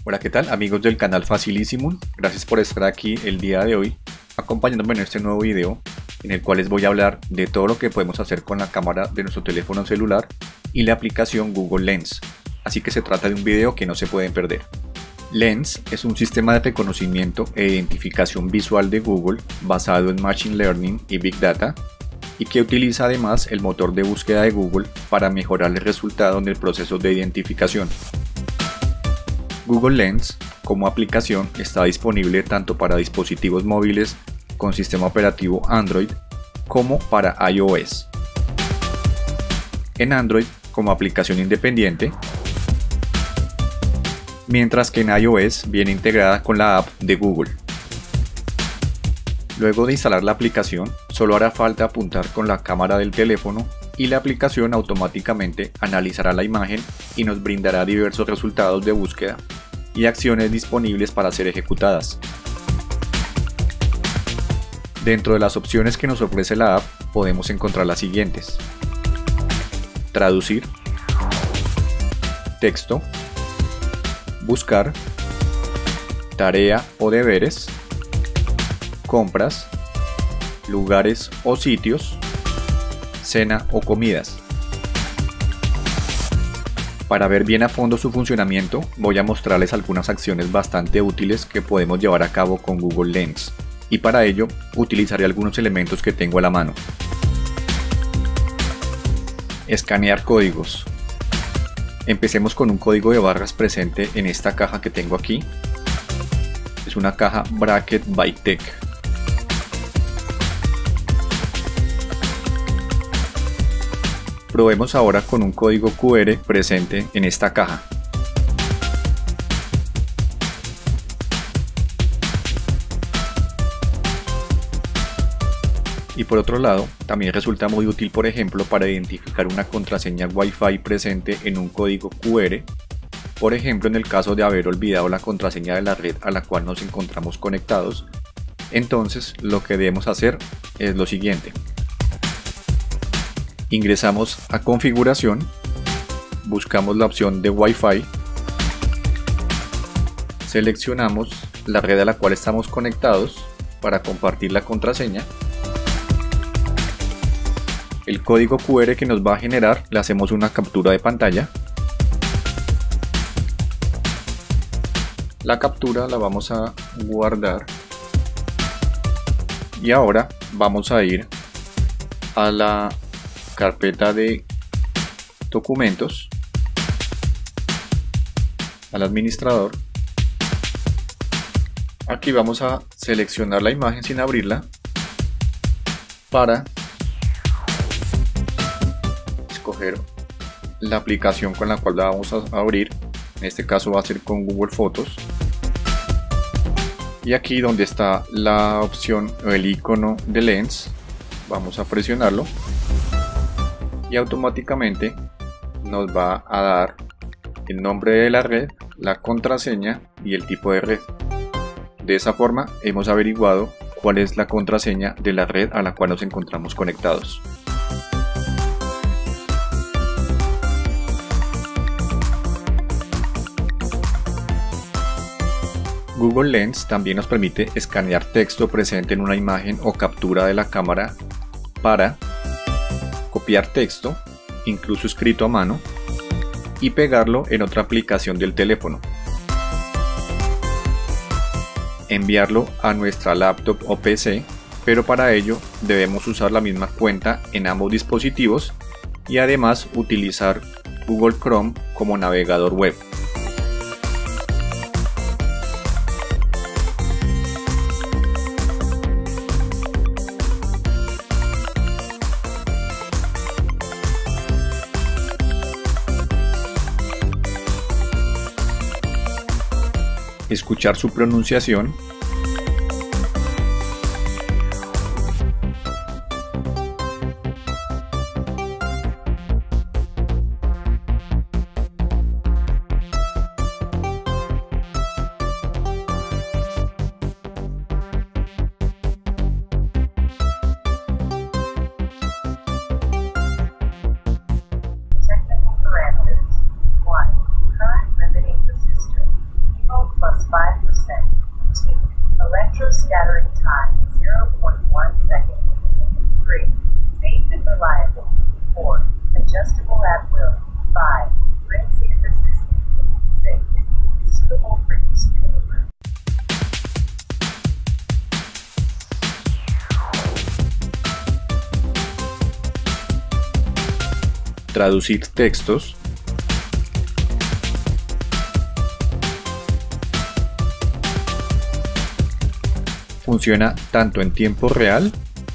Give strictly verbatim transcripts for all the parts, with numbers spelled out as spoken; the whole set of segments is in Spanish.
Hola, ¿qué tal amigos del canal Facilísimo? Gracias por estar aquí el día de hoy acompañándome en este nuevo video en el cual les voy a hablar de todo lo que podemos hacer con la cámara de nuestro teléfono celular y la aplicación Google Lens. Así que se trata de un video que no se pueden perder. Lens es un sistema de reconocimiento e identificación visual de Google basado en Machine Learning y Big Data y que utiliza además el motor de búsqueda de Google para mejorar el resultado en el proceso de identificación. Google Lens como aplicación está disponible tanto para dispositivos móviles con sistema operativo Android como para iOS. En Android como aplicación independiente, mientras que en iOS viene integrada con la app de Google. Luego de instalar la aplicación, solo hará falta apuntar con la cámara del teléfono y la aplicación automáticamente analizará la imagen y nos brindará diversos resultados de búsqueda y acciones disponibles para ser ejecutadas. Dentro de las opciones que nos ofrece la app podemos encontrar las siguientes: traducir, texto, buscar, tarea o deberes, compras, lugares o sitios, cena o comidas. Para ver bien a fondo su funcionamiento, voy a mostrarles algunas acciones bastante útiles que podemos llevar a cabo con Google Lens, y para ello utilizaré algunos elementos que tengo a la mano. Escanear códigos. Empecemos con un código de barras presente en esta caja que tengo aquí. Es una caja Bracket by Tech. Probemos ahora con un código Q R presente en esta caja. Y por otro lado, también resulta muy útil, por ejemplo, para identificar una contraseña Wi-Fi presente en un código Q R, por ejemplo en el caso de haber olvidado la contraseña de la red a la cual nos encontramos conectados. Entonces lo que debemos hacer es lo siguiente: ingresamos a configuración, buscamos la opción de Wi-Fi, seleccionamos la red a la cual estamos conectados para compartir la contraseña. El código Q R que nos va a generar le hacemos una captura de pantalla. La captura la vamos a guardar y ahora vamos a ir a la carpeta de documentos, al administrador. Aquí vamos a seleccionar la imagen sin abrirla para escoger la aplicación con la cual la vamos a abrir. En este caso va a ser con Google Fotos, y aquí donde está la opción o el icono de Lens vamos a presionarlo y automáticamente nos va a dar el nombre de la red, la contraseña y el tipo de red. De esa forma hemos averiguado cuál es la contraseña de la red a la cual nos encontramos conectados. Google Lens también nos permite escanear texto presente en una imagen o captura de la cámara para copiar texto, incluso escrito a mano, y pegarlo en otra aplicación del teléfono. Enviarlo a nuestra laptop o P C, pero para ello debemos usar la misma cuenta en ambos dispositivos y además utilizar Google Chrome como navegador web. Escuchar su pronunciación, Technical parameters. one. Current limiting resistor. People traducir textos, funciona tanto en tiempo real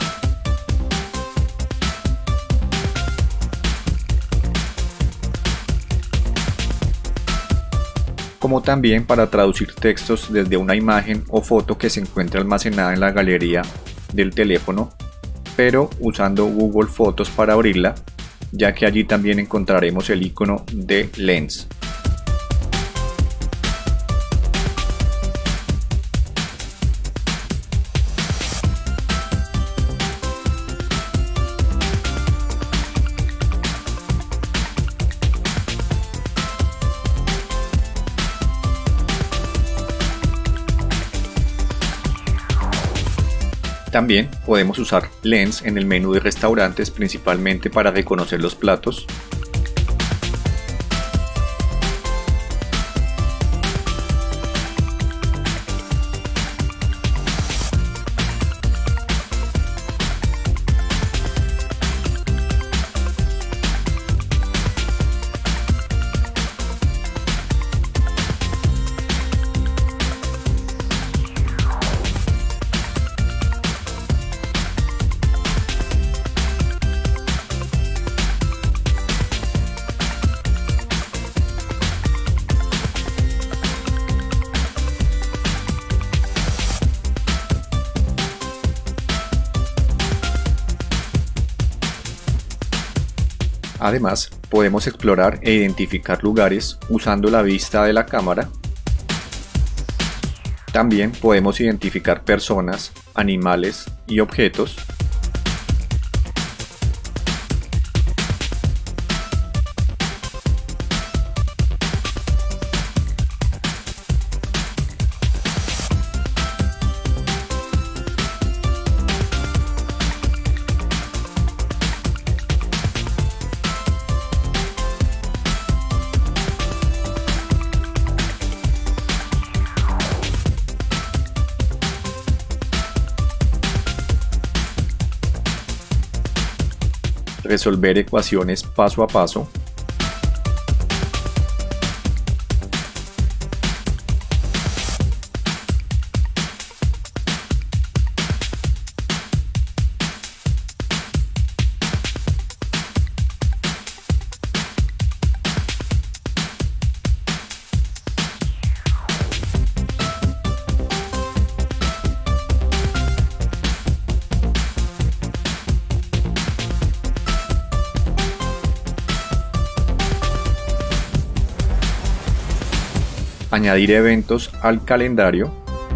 como también para traducir textos desde una imagen o foto que se encuentra almacenada en la galería del teléfono, pero usando Google Fotos para abrirla, ya que allí también encontraremos el icono de Lens. También podemos usar Lens en el menú de restaurantes, principalmente para reconocer los platos. Además, podemos explorar e identificar lugares usando la vista de la cámara. También podemos identificar personas, animales y objetos. Resolver ecuaciones paso a paso. Añadir eventos al calendario.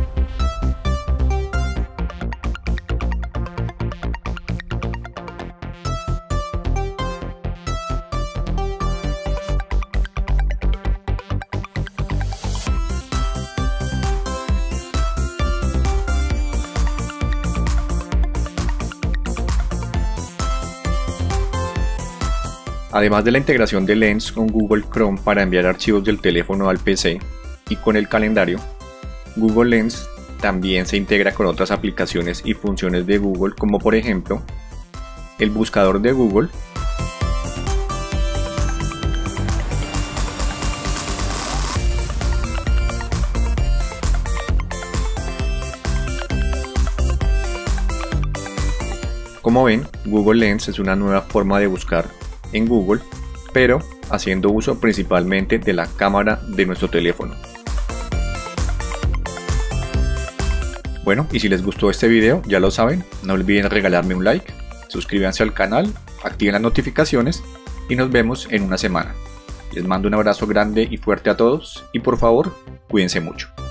Además de la integración de Lens con Google Chrome para enviar archivos del teléfono al P C y con el calendario, Google Lens también se integra con otras aplicaciones y funciones de Google, como por ejemplo el buscador de Google, Como ven, Google Lens es una nueva forma de buscar en Google, pero haciendo uso principalmente de la cámara de nuestro teléfono. Bueno, y si les gustó este video, ya lo saben, no olviden regalarme un like, suscríbanse al canal, activen las notificaciones y nos vemos en una semana. Les mando un abrazo grande y fuerte a todos y por favor, cuídense mucho.